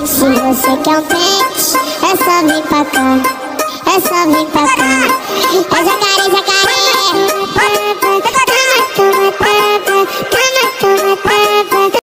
Se você quer um pente, é só vir pra cá. É só vir pra cá.